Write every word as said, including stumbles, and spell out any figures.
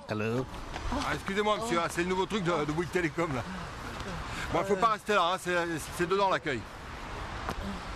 Hello. Ah, excusez-moi monsieur, hein, c'est le nouveau truc de, de Bouygues Télécom là. Bon, il faut pas rester là, hein, c'est dedans l'accueil.